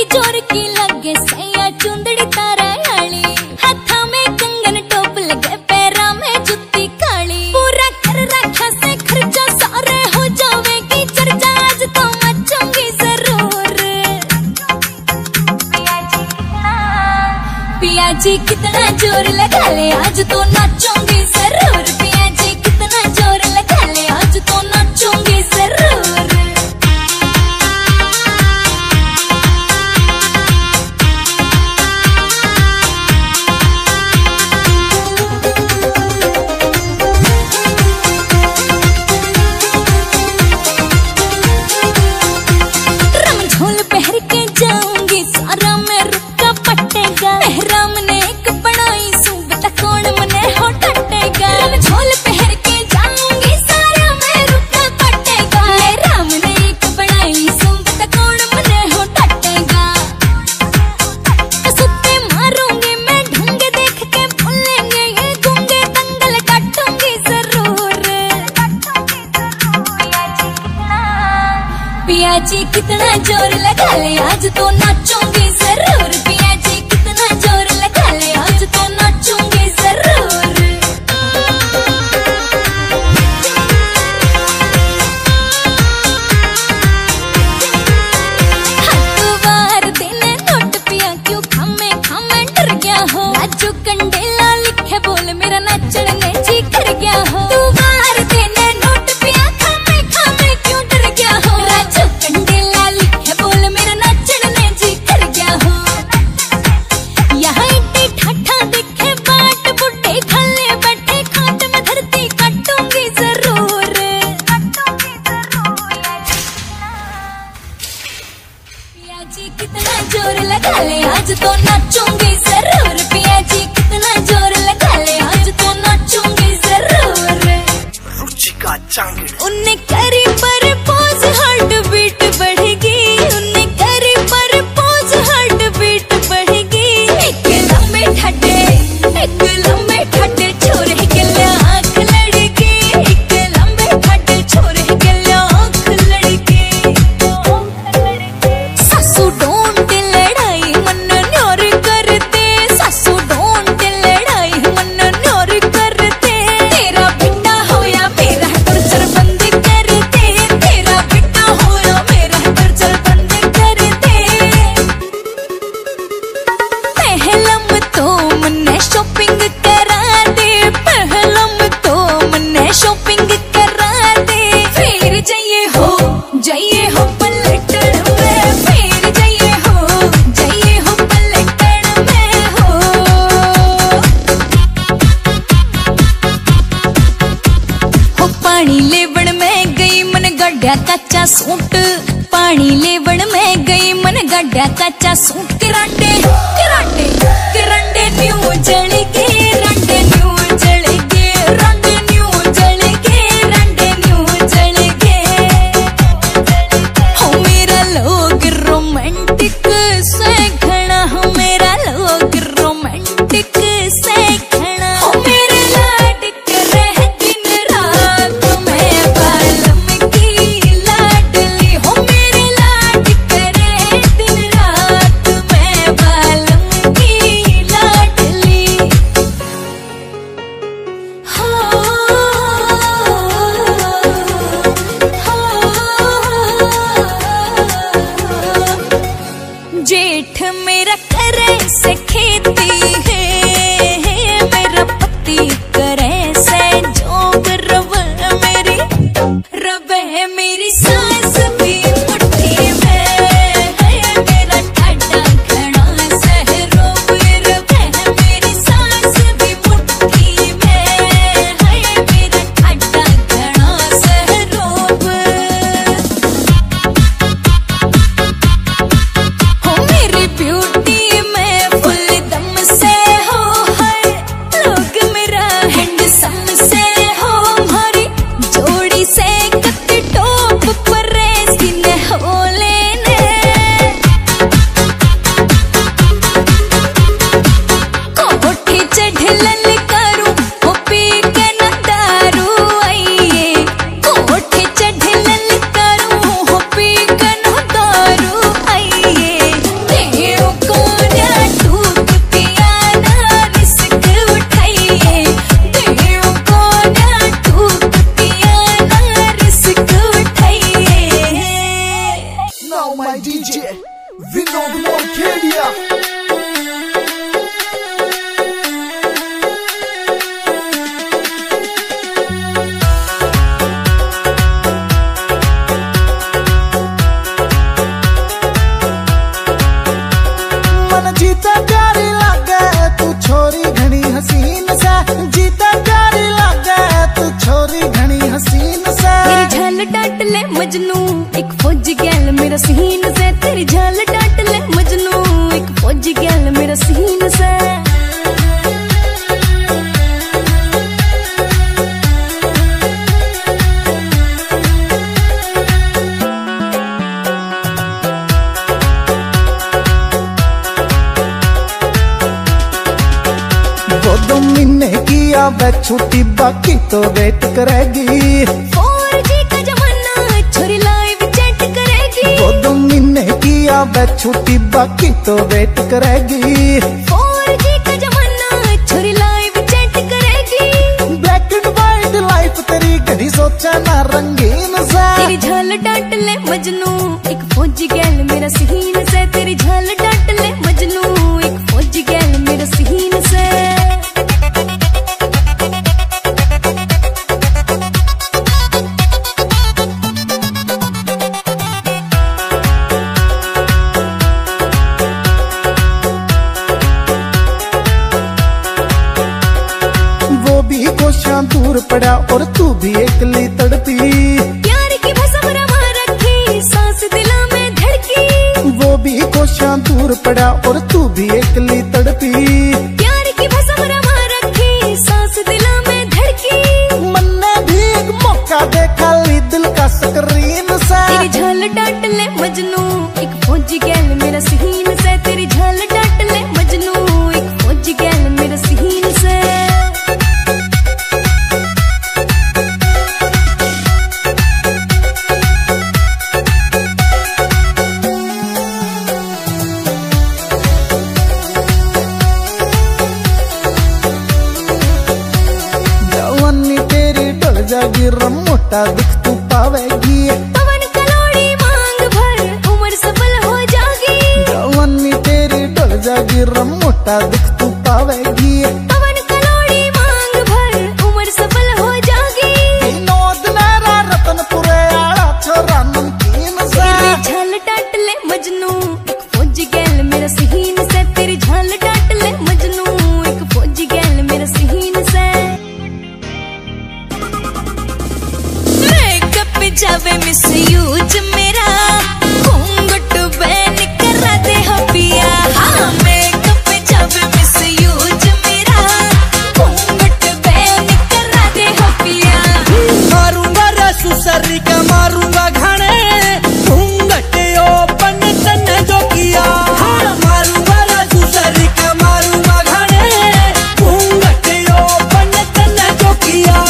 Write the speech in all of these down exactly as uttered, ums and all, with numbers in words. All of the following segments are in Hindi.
जोर की लगे सैया चुंदड़ी तारा वाली, हाथा में कंगन टोप लगे पैरा में जुत्ती काली। पूरा कर रखा से खर्चा सारे हो जावेगी चर्चा, आज तो मचूंगी जरूर। पिया जी कितना जोर लगा ले, आज तो नाचूंगी जरूर। पिया जी कितना जोर लगा ले, आज तो नाचूंगी जरूर। रमझोल पहर के जाऊंगी सारा में रुका पटेगा, मेहराम ने एक बनाई सूबता कौन मने हो टटेगा। रमझोल पहर के जाऊंगी सारा में रुका पटेगा, मेहराम ने एक बनाई सूबता कौन मने हो टटेगा। सुत्ते मारूंगी मैं ढूंगे देख के भूलेंगे ये गूंगे, दंगल काटूंगी जरूर। पिया जी कितना जोर लगा ले, आज तो नाचूंगी जरूर। पिया जी कितना जोर लगा ले, आज तो नाचूंगी जरूर। हर दिन नोट पिया क्यों खामे खामे डर गया हो, राजू कंडेला लिखे बोल मेरा नाचने में जी कर गया हो। तू बाहर देने नोट पिया खामे खामे क्यों डर गया हो, राजू कंडेला लिखे बोल मेरा नाचने में जी कर गया हो। यहाँ इतनी ठाठा दिखे बाट बुड्ढे खाले बैठे खाट में धरती काटूंगी जरूर। पिया जी कितना जोर लगा ले, आज तो नाचूंगी जरूर। पिया जी कितना जोर लगा ले, आज तो नाचूंगी जरूर। रुचिका चांगड़ उन्ने करी पर पोज हार्ट बीट बढ़ेगी, उन्ने करी पर पोज हार्ट बीट बढ़ेगी। एक लंबे ठड्डे एक लंबे ठड्डे छोरे के लिए आँख लड़की, एक लंबे ठड्डे छोरे के लिए आँख लड़की। सासू डोंट लड़ाई मन न्योर करते, सासू डोंट लड़ाई मन न्योर करते। तेरा बेटा हो या मेरा टर्चर बंद करते, तेरा बेटा हो या मेरा टर्चर बंद करते। पहलम तो मन्ने शॉपिंग करा दे, पहलम तो मन्ने शॉपिंग करा दे। फिर जाइए हो जाइए हो पलटन में, फिर जाइए हो जाइए हो पलटन में हो। हो पानी लेवण में गई मन गड्ढा कच्चा सूट, पानी लेवण में गई मन गड्ढा कच्चा सूट। करांडे करांडे करांडे न्यू जल के, रंडे न्यू जल के, रंडे न्यू जल के, रंडे न्यू जल के। हो मेरा लोग रोमांटिक से घना, हो मेरा लोग रोमांटिक से घना। हो मेरे लाड रह दिन रात में बालम की लाडली, हो मेरे लाड करे दिन रात में बालम की लाडली। हो हो जेठ मेरा करे से खेती है, मेरा पति करे से जोग। रव मेरी रव है मेरी सास भी मुट्ठी में है, मेरा ठाडा घना सहरोब। रव है मेरी सास भी मुट्ठी में है, मेरा ठाडा घना सहरोब। हो मेरी ब्यूटी में फुल दम से now my D J Vinod Monkedia. मन जीता प्यारी लागे तू छोरी घनी हसीन सा, जीता प्यारी लागे तू छोरी घनी हसीन सा। तेरी झाल डांट ले मजनू एक फौजी गैल मेरा सीन से, तेरी झाल डांट ले मजनू एक फौजी गैल मेरा सीन से। वो दो महीने किया वे छुट्टी बाकी तो वेट करेगी। फोर जी का जमाना छोरी लाइव चैट करेगी। वो दो महीने किया वे छुट्टी बाकी तो वेट करेगी। फोर जी का जमाना छोरी लाइव चैट करेगी। ब्लैक एंड व्हाइट लाइफ तेरी घड़ी सोचा ना रंगीन सा। तेरी झाल डांट ले मजनू एक फौजी गैल मेरा सीन से, तेरी झाल डांट ले मजनू एक फौजी गैल मेरा सीन से। वो भी कोशियां दूर पड़ा और तू भी एकली तड़पी। प्यार की भसम रमा रखी सांस दिलों में धड़की। वो भी कोशियां दूर पड़ा और तू भी एकली तड़पी। प्यार की भसम रमा रखी सांस दिलों में धड़की। मन ने भी एक मौका देखा ली दिल का स्क्रीन सा। तेरी झाल डांट ले मजनू एक फौजी गैल मेरा सीन से, तेरी झाल डांट ले मजनू एक फौजी गैल मेरा सीन से। जागी रम मोटा दिख तू पावेगी। पवन कलोड़ी मांग भर उम्र सफल हो जागी। जवानी तेरी डल जागी रम मोटा दिख तू पावेगी। पवन कलोड़ी मांग भर उम्र सफल हो जागी। विनोद नारा रतनपुरे आला छोरा नमकीन सा। तेरी झाल डांट ले मजनू एक फौजी गैल मेरा सीन से, तेरी झाल डांट ले मजनू एक फौजी गैल मेरा सीन से। जावे मिस यूज मेरा घूंघट बैन करा दे हबिया। हाँ मेकअप जावे मिस यूज मेरा घूंघट बैन करा दे हबिया। मारूंगा रसूसरी का मारूंगा घाने घूंघट ओपन तन्ने जो किया। हाँ मारूंगा रसूसरी का मारूंगा घाने घूंघट ओपन तन्ने जो किया।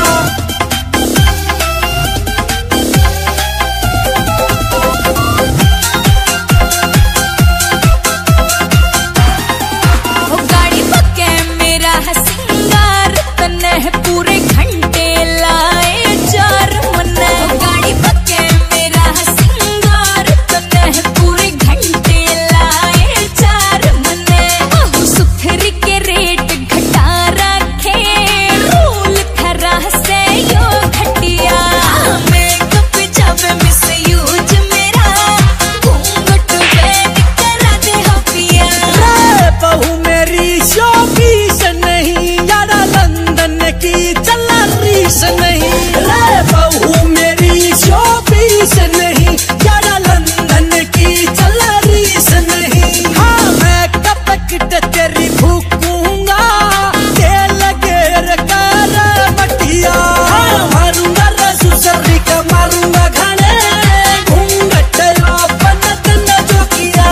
पूरे घंटे लाए चार मन गाड़ी पक्के मेरा सिंगार तने पूरे घंटे लाए चार मन। सुथरी के रेट घटा रखे रूल खरा से यो घटिया। मेकअप जावे मिस यूज मेरा घूंघट बैन करा दे हबिया। रे बहू मेरी शोपीस नहीं यारा लंदन की चला रीस नहीं। रे बहू मेरी शोपीस नहीं यारा लंदन की चला रीस नहीं। हाँ मैं कब तक तेरी भूकूंगा तेल गेर कर बटिया। हाँ मारूंगा रसूसरी का मारूंगा घाने घूंघट ओपन तन्ने जो किया।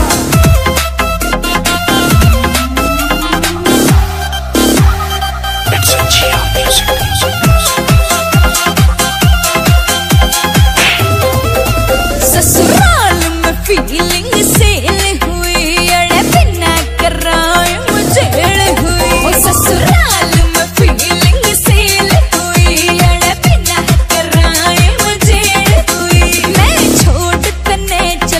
ससुराल में फीलिंग सेल हुई अड़े बिना कराए मुझे हुई। ससुराल में फीलिंग सेल हुई अड़े बिना कराए मुझे हुई। मैं छोड़ तने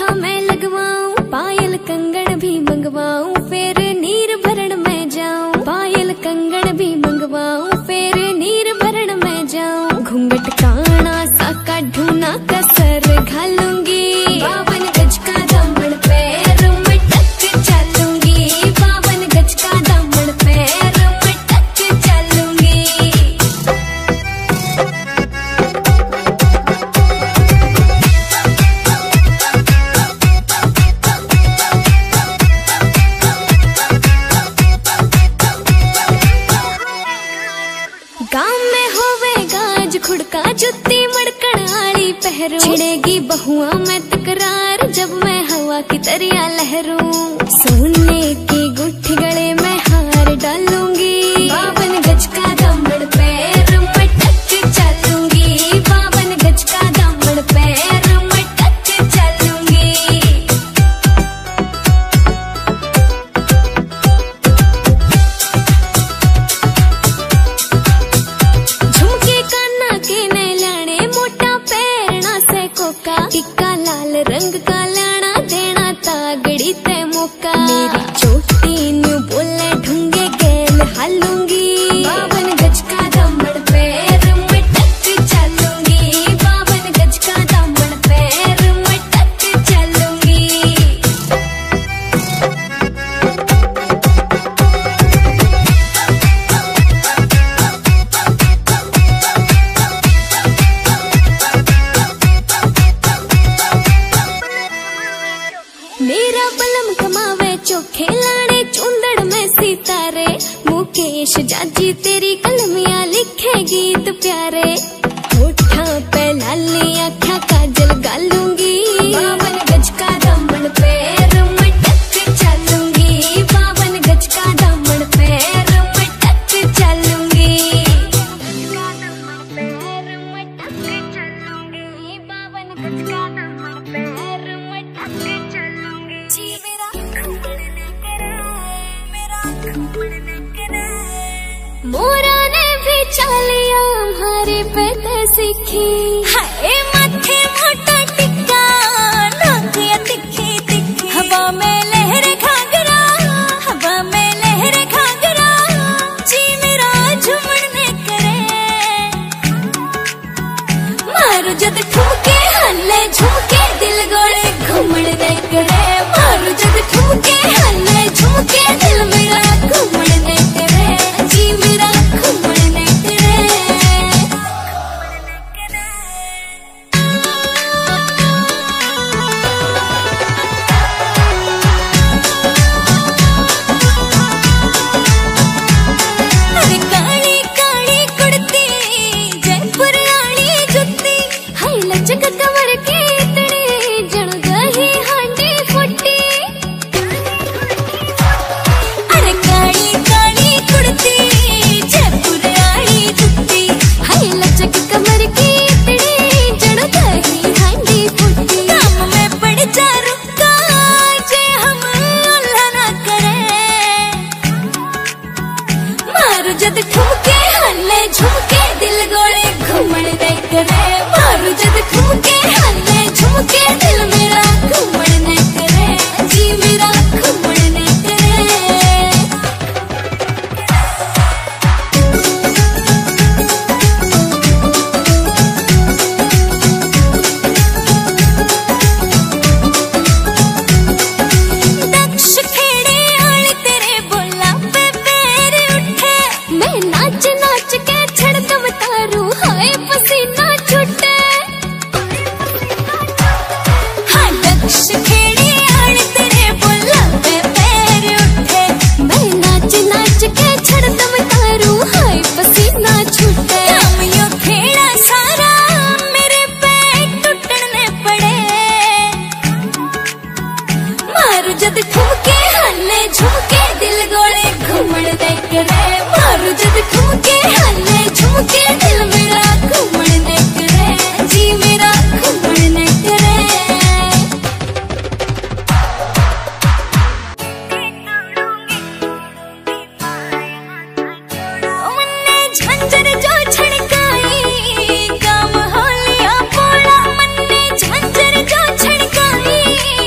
अंगूठा मैं लगवाऊं, पायल कंगन भी मंगवाऊं, फिर नीर भरण में जाऊं। पायल कंगन भी मंगवाऊं, फिर नीर भरण में जाऊं। घूंघट काना सा काढूं कसर घालूंगी, बावन गज का दामन पैर में टक चलूंगी। बावन गज का दामन पैर में टक चलूंगी। गाँव में होवे गाज खुड़का जुत्ती मड़कड़ आली पहरू। छिड़ेगी बहुआ में तकरार जब मैं हवा की तरिया लहरूं। सोने की गुट्ठी गले में हार डालूंगी, बावन गज का दामन पैर में टक चलूंगी। बावन गज का दामन पैर में टक चलूंगी। झुमके काना के नए लाने, मोटा पैरना से कोका। टिक्का लाल रंग का लाना, देना तागड़ी ते मौका। मेरी चोटी न्यू बोले ढूंगे गेल हालूंगी, बावन गज का दामन पैर में टक चलूंगी। बावन गज का दामन पैर में टक चलूंगी। मेरा बलम कमावे चोखे लाने, चुंदड़ में सितारे। मुकेश जाजी तेरी कलमियां लिखे गीत प्यारे। होठा पे लाली आँखा काजल गालूंगी, बावन गज का दामन पैर में टक चलूंगी। बावन गज का दामन पैर में टक चलूंगी। बावन गज का दामन पैर में टक चलूंगी। जी मेरा घूमड़ न करे, मेरा घूमड़ न करे। मोरा ने भी चालिया हमारे पे सीखी, हाय माथे मोटा टिक्का, नाकिया तिखी तिखी। हवा में लहरे घाघरा, हवा में लहरे घाघरा। जी मेरा झूमड़ न करे। मारो जद ठुमके हल्ले झुमके, दिल गोले घूमड़ न करे। मारो जद ठुमके हल्ले झुमके, दिल मेरा घूमड़ न करे। जी मेरा घूमड़ न करे। अरे काली काली कुड़ती, जयपुर आली जुत्ती, हाय लचक कमर के इतने, जण दही हांडी फुट्टी। अरे काली काली कुड़ती, जयपुर आली जुत्ती, हाय लचक कमर के इतने, जण दही हांडी फुट्टी। काम में पड़ जा रुका, जे हम अल्लाह ना करे। मारो जद ठुमके हल्ले झुमके, दिल गोले घूमड़ न करे। मारो जद ठुमके हल्ले झुमके, दिल मेरा घूमड़ न करे। जी मेरा घूमड़ न करे। दक्ष खेड़े आले तेरे बोला पे पैर उठे। मैं नाच नाच के छड़ दम तारू, हाय पसीना छूटे। हाँ दक्ष खेड़े आले तेरे बोला पे पैर उठे। मैं नाच नाच के छड़ दम तारू, हाय पसीना छूटे। काम यो खेड़ा सारा मेरे पैर टूटने पड़े। मारू जद ठुमके हल्ले झुमके, दिल गोले घूमड़ न करे। मारू जद ठुमके हल्ले झुमके, दिल मेरा घूमड़ न करे। जी मेरा घूमड़ न करे। मन्ने झंझर जो छड़काई, गाँव होलिया पोड़ा। मन्ने झंझर जो छड़काई,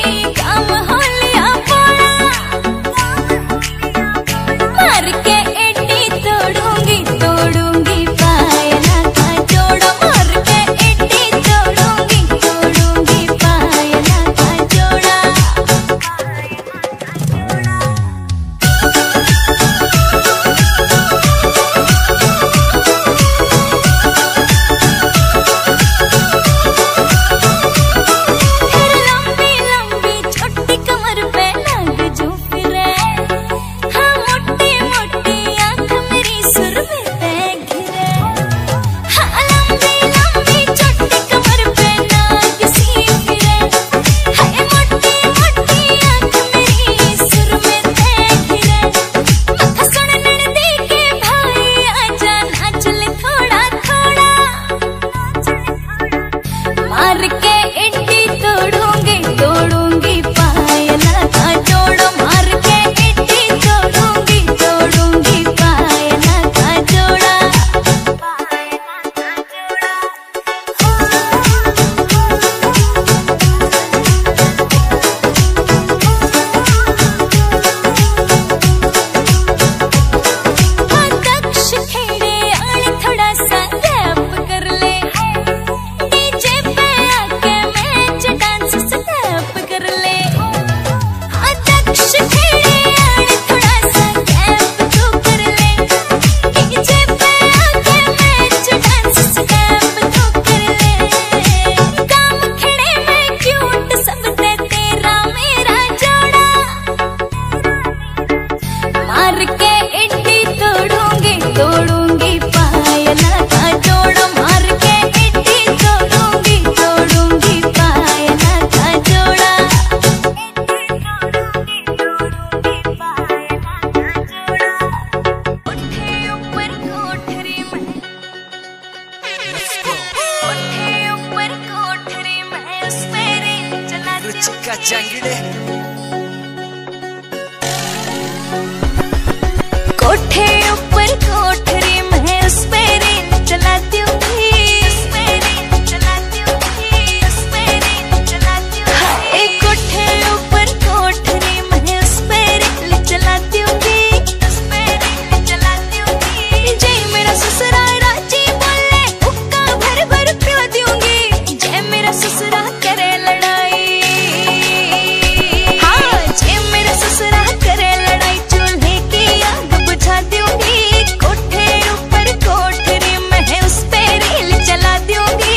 ले। कोठे ऊपर कोठरी में उस पे रेल चलाती हूँ, उस पे रेल चलाती हूँ, उस पे रेल चलाती हूँ। एक कोठे ऊपर कोठरी में उस पे रेल चलाती हूँ, उस पे रेल चलाती हूँ। जय मेरा ससुरा राजी बोले हुक्का भर भर पिला दूंगी, जय मेरा ससुरा करे लड़ाई, हाँ जय मेरा ससुरा करे लड़ाई, चूल्हे की आग बुझा दूंगी, कोठे ऊपर कोठरी में उस पे रेल चला दूंगी।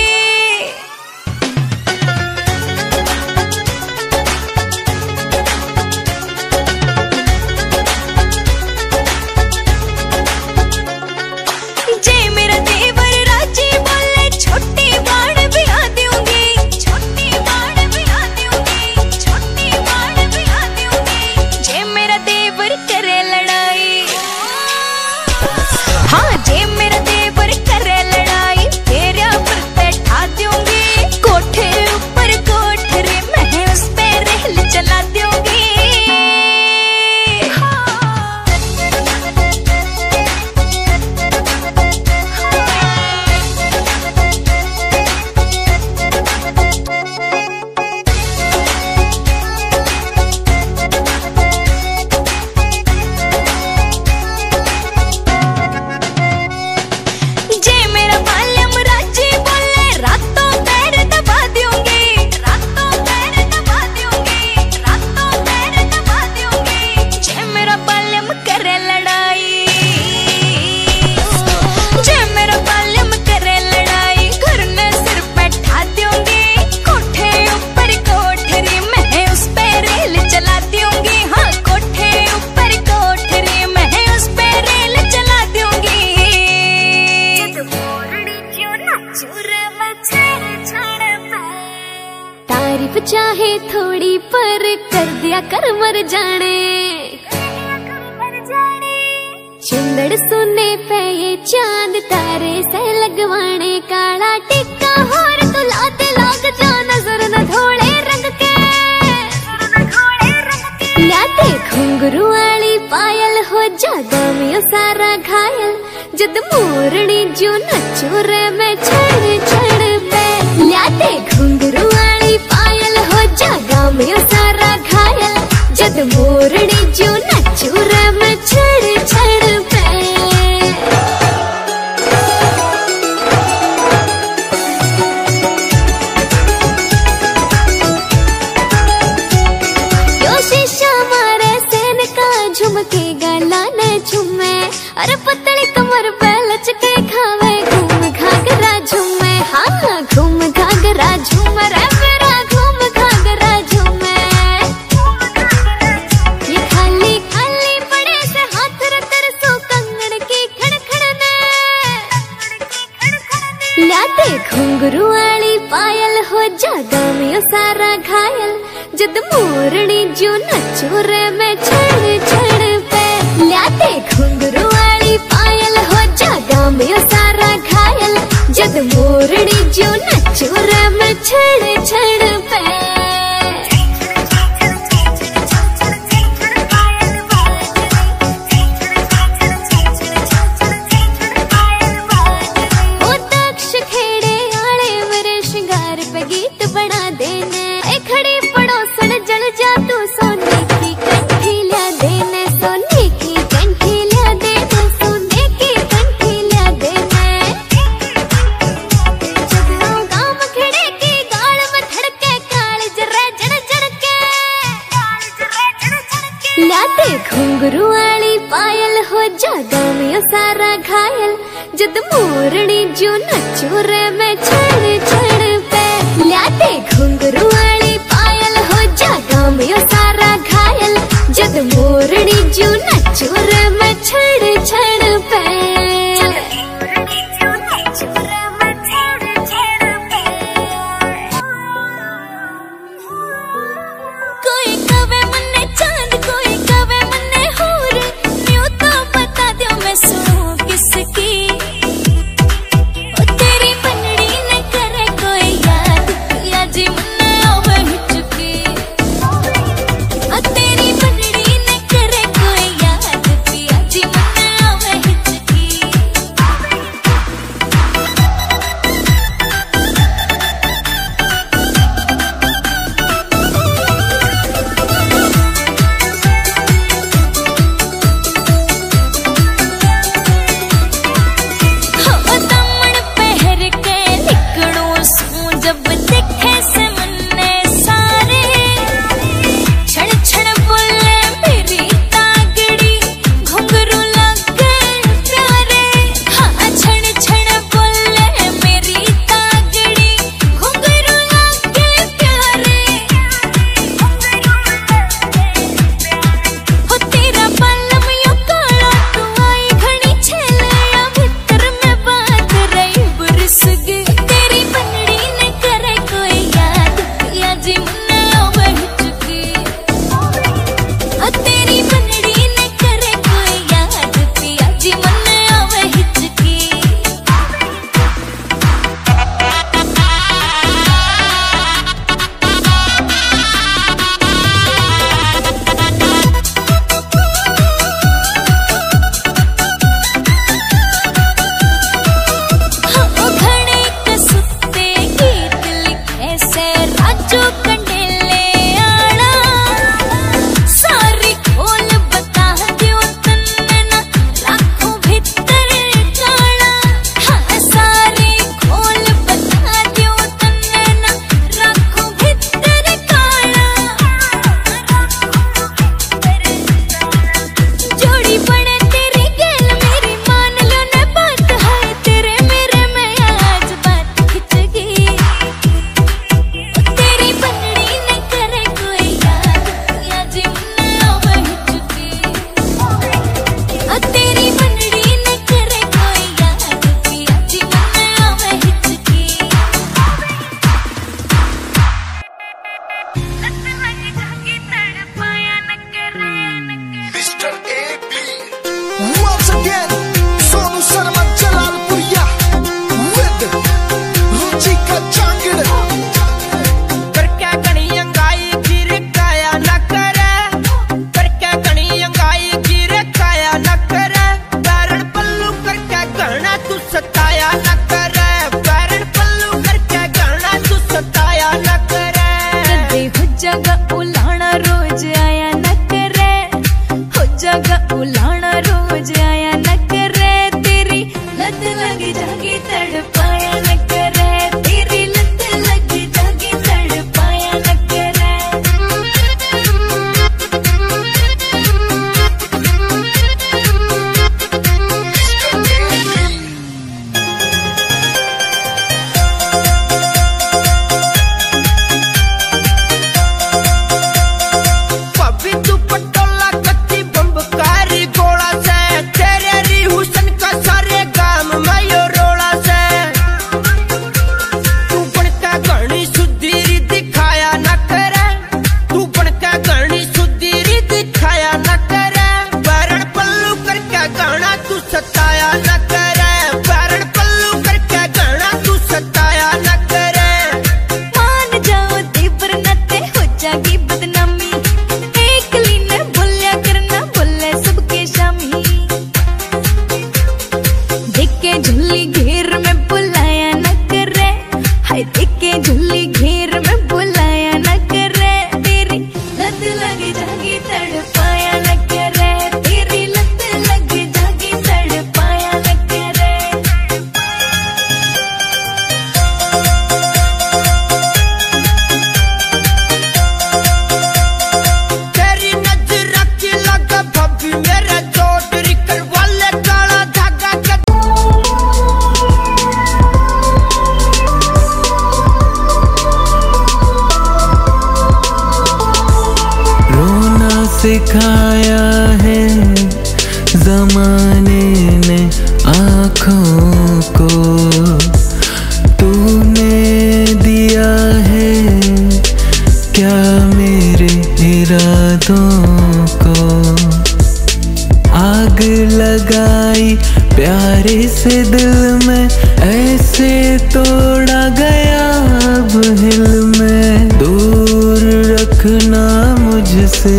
जय मेरा देवर राजी बोले छोटी बाड़ भी आ दूंगी, छोटी बाड़ भी आ दूंगी, छोटी बाड़ भी आ दूंगी। जय मेरा देवर करे लड़ाई, हाँ जय मेरा देवर करे लड़ाई, तेरे पर बैठा दूंगी, कोठे ऊपर कोठरी में उस पे रेल चला दूंगी। जय मेरा बाल्यम राजी बोले रातों पैर दबा दूंगी, रातों पैर दबा दूंगी, रातों पैर दबा दूंगी। जय मेरा बाल्यम करे लड़ाई, जय मेरा बाल्यम करे लड़ाई, घर में सिर बैठा दूंगी, कोठे ऊपर कोठरी में उस पे रेल चला दूंगी, हाँ कोठे ऊपर कोठरी में उस पे रेल चला दूंगी। तारीफ चाहे थोड़ी पर कर दिया कर मर जाने, चुंदड़ सुने पे ये चांद तारे से लगवाने, काला टिक्का होर तो लाते लाग जा नजर न धोले रंग के, लाते घुंघरू वाली पायल हो जादा में सारा घायल, जद मोरनी जो नचो रे मैं छड़ छड़ पे, लाते घुंघरू वाली पायल हो जादा में सारा घायल, जद मोरनी जो नचो रे मैं छड़ छड़ पे। यो शीशा मारे सेन का झुमके गला न झुमे, अरे पतली कमर पे लचके खावे घूम घाघरा झूमे, हाँ घूम घाघरा झूमे रे मेरा घूम घाघरा झूमे। ये खाली खाली पड़े से हाथ रतर सो कंगन की खड़खड़ने, लाते घुंघरू वाली पायल हो जादा में सारा घायल, जद मोरनी जो नचो रे मैं छड़ छड़ पे, लाते घुंघरू वाली पायल हो जादा में सारा घायल, जद मोरनी जो नचो रे मैं छड़ छड़ पे। ओ दक्ष खेड़े आले मेरे श्रृंगार पे गीत बना देने, ए खड़ी पड़ोसन जल जा तू सोने की कंठी ला देने, सोने की कंठी ला देने, सोने की कंठी ला देने। जगनो गाम खेड़े की गाल में धड़के काल जरा जड़ जड़ के, लाते घुंघरू वाली पायल हो जादा में सारा घायल, जद मोरनी जो नचो रे मैं छड़ छड़ पे, लाते घुंघरू वाली पायल हो जादा में सारा घायल, जद मोरनी जो नचो रे मैं छड़ छड़ पे। कोई कवे मन्ने चांद, कोई कवे मन्ने हूर, न्यू तो बता दो मैं सुनूं किसकी, ओ तेरी बनड़ी न करे कोई याद, या जी मन्ने ओवर चुकी। उलाना रोज आया न करे, हो जागा उलाना रोज आया न करे, तेरी लत लग जागी तड़पाया न करे, तेरी लत लग जागी तड़पाया न करे। झुल्ली घेर में बुलाया न करे, हाय देखे झुल्ली घेर में बुलाया न करे, तेरी लत लग जागी तड़पाया न करे, तेरी लत लग जागी तड़पाया न करे। तेरी नजर की लगा भाभी मेरा चोट रिकर वाले काला धागा के सिखाया है ज़माने ने आँखों को, तूने दिया है क्या मेरे इरादों को, आग लगाई प्यारे से दिल में, ऐसे तोड़ा गया अब हिल में, दूर रखना मुझसे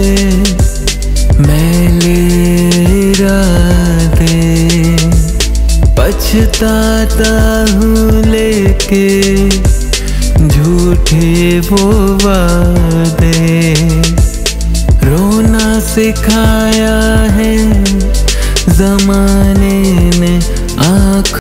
मैले इरादे, पछताता हूँ लेके झूठे वो वादे, रोना सिखाया है ज़माने ने आँख।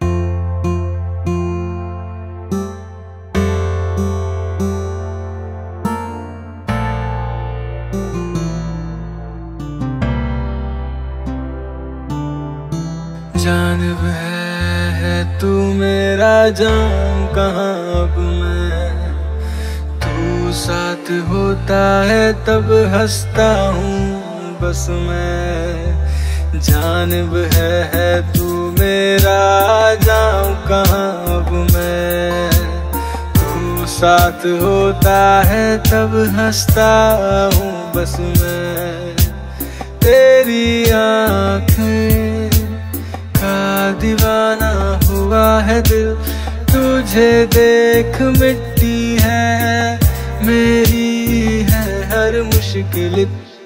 जानब है, है तू मेरा जान कहाँ अब मैं, तू साथ होता है तब हंसता हूँ बस मैं, जानब है, है तू मेरा जाऊँ कहाँ अब मैं, तू साथ होता है तब हंसता हूँ बस मैं, तेरी आँखें का दीवाना हुआ है दिल, तुझे देख मिट्टी है मेरी है हर मुश्किल,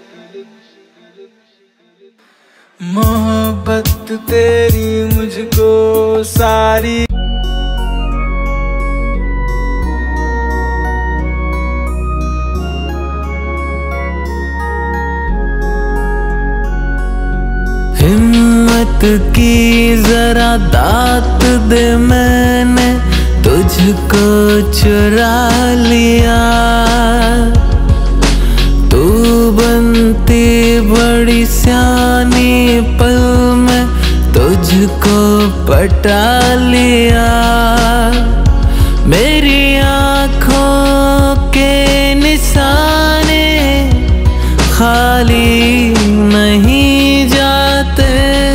मोहब्बत तेरी मुझको सारी हिम्मत की जरा दात दे, मैंने तुझको चुरा लिया, तू बनती बड़ी सियानी पल में तुझको पटा लिया, मेरी आँखों के निशाने खाली नहीं जाते,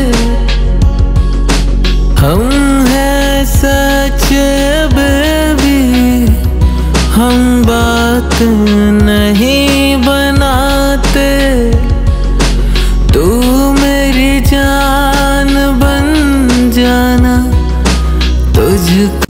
हम हैं सच बेबी, हम बात नहीं बनाते, तू मेरी जान बन जाना तुझको।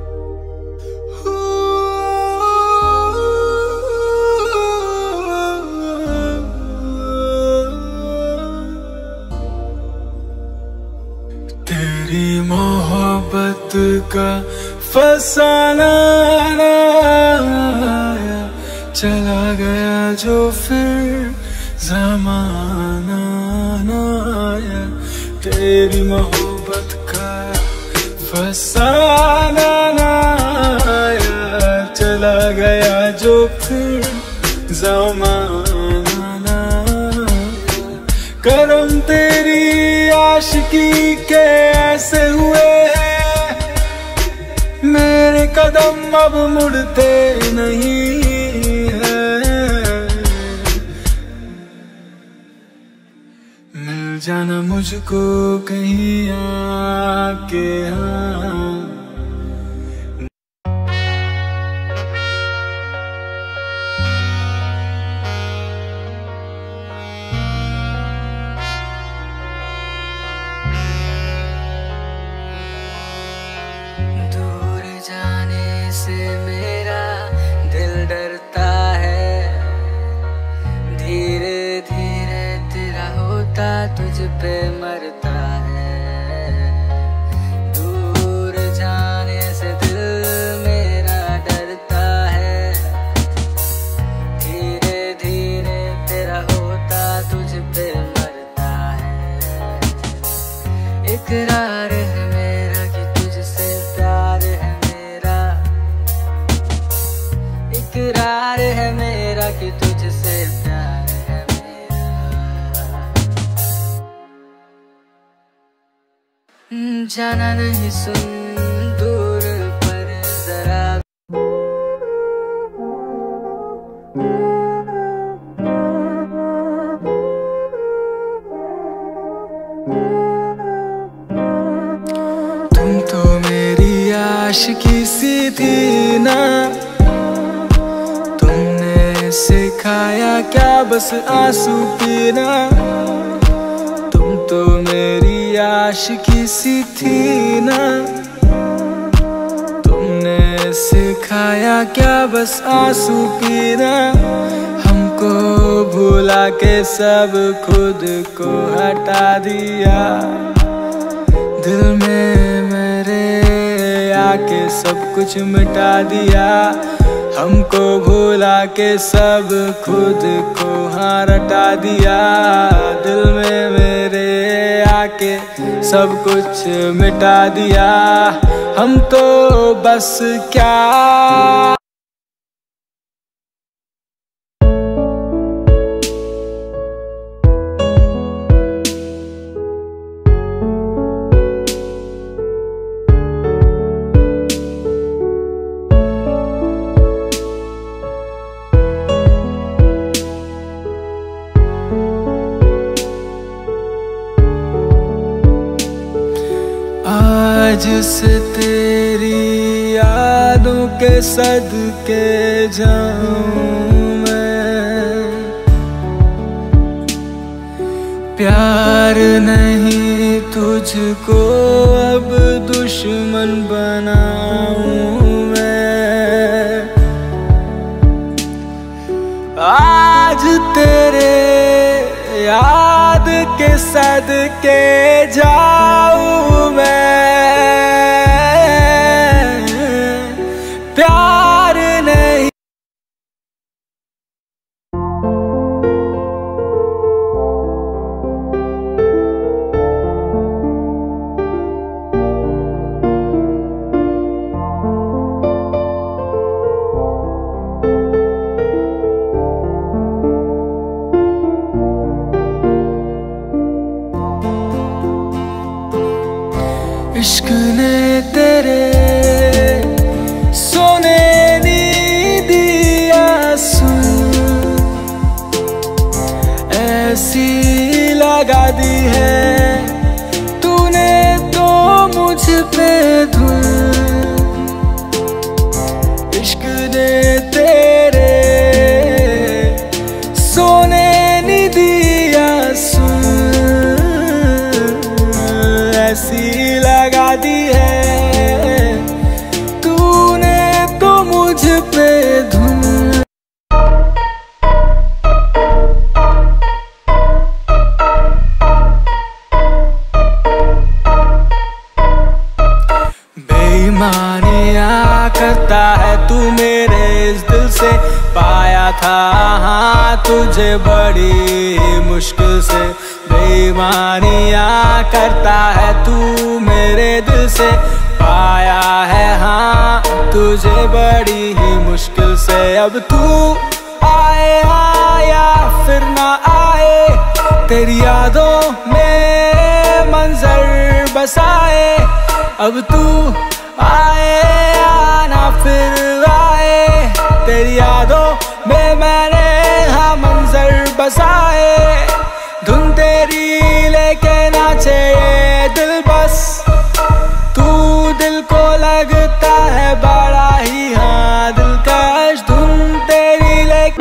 तेरी मोहब्बत का फसाना आया, चला गया जो फिर ज़माना ना आया, तेरी मोहब्बत का फसाना ना आया, चला गया जो फिर ज़माना ना आया। करम तेरी आशिकी के ऐसे हुए हैं, मेरे कदम अब मुड़ते नहीं हैं। मिल जाना मुझको कहीं आके, हाँ मेरा दिल डरता है, धीरे धीरे तेरा होता तुझ पे मरता है। दूर जाने से दिल मेरा डरता है, धीरे धीरे तेरा होता तुझ पे मरता है। इकरार है मेरा कि तुझसे प्यार है मेरा, इकरार है मेरा कि तुझसे प्यार है मेरा। जाना नहीं सुन दूर पर जरा, तुम तो मेरी आशिकी सी थी ना, सिखाया क्या बस आंसू पीना। तुम तो मेरी आशिकी सी थी ना, तुमने सिखाया क्या बस आंसू पीना। हमको भुला के सब खुद को हटा दिया, दिल में मेरे आके सब कुछ मिटा दिया। हमको भुला के सब खुद को हाँ रटा दिया, दिल में मेरे आके सब कुछ मिटा दिया। हम तो बस क्या आज से तेरी यादों के सदके जाऊं मैं। प्यार नहीं तुझको अब दुश्मन बनाऊं मैं। आज तेरे याद के सदके जाऊं मैं। प्यार नहीं इश्क ने तेरे सोने नी दिया सुन, ऐसी लगा दी है तूने तो मुझ पे धुन। इश्क ने तेरे सोने नी दिया सुन, ऐसी लगा दी है तूने तो मुझ पे धुन। बेईमानियाँ करता है तू मेरे इस दिल से, पाया था हाँ तुझे बड़ी मुश्किल से बेईमानियाँ करता है तू मेरे दिल से। पाया है हाँ तुझे बड़ी ही मुश्किल से। अब तू आए या फिर ना आए, तेरी यादों में मंजर बसाए। अब तू आए या ना फिर आए, तेरी यादों में मैंने हाँ मंजर बसाए। धुन तेरी लेके नाचे ये दिल बस, तू दिल को लगता है बड़ा ही हाँ दिलकश। धुन तेरी लेके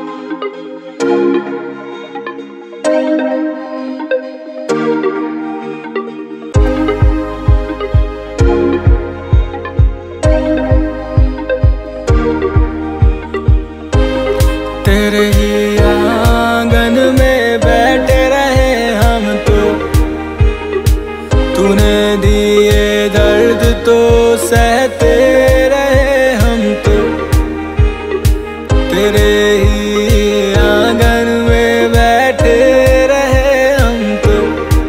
तेरे ही आंगन में बैठे रहे हम तो, तूने दिए दर्द तो सहते रहे हम तो। तेरे ही आंगन में बैठे रहे हम तो,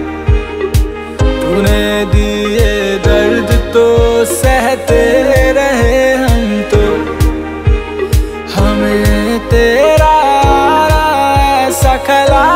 तूने दिए दर्द तो सहते रहे हम तो। हमें तेरा ऐसा ख्याल